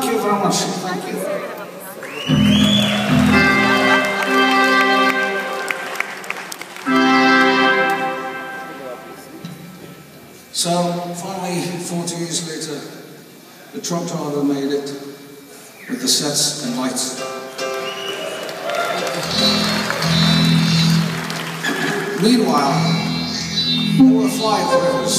you very much. Thank you. So, finally, 40 years later, the truck driver made it with the sets and lights. Meanwhile, there were 5 rivers.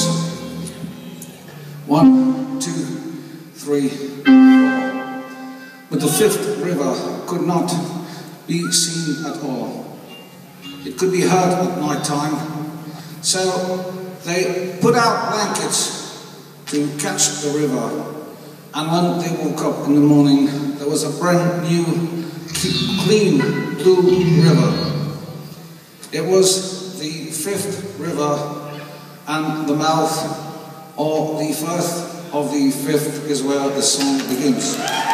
1, 2, 3, 4. But the 5th river could not be seen at all. It could be heard at night time. So they put out blankets to catch the river. And when they woke up in the morning, there was a brand new, clean blue river. It was the 5th river, and the mouth, or the Firth of the Fifth, is where the song begins.